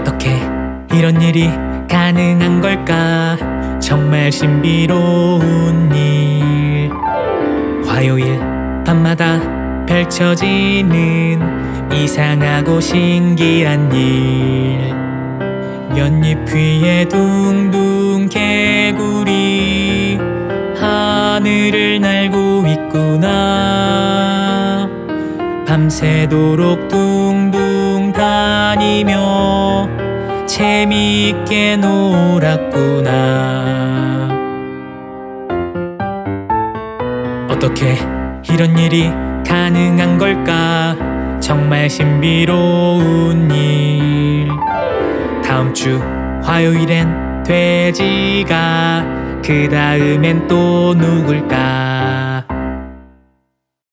어떻게 이런 일이 가능한 걸까? 정말 신비로운 일. 화요일 밤마다 펼쳐지는 이상하고 신기한 일. 연잎 위에 둥둥 개구리 하늘을 날고 있구나. 밤새도록 둥둥 다니며 재미있게 놀았구나. 어떻게 이런 일이 가능한 걸까? 정말 신비로운 일. 다음 주 화요일엔 돼지가, 그 다음엔 또 누굴까?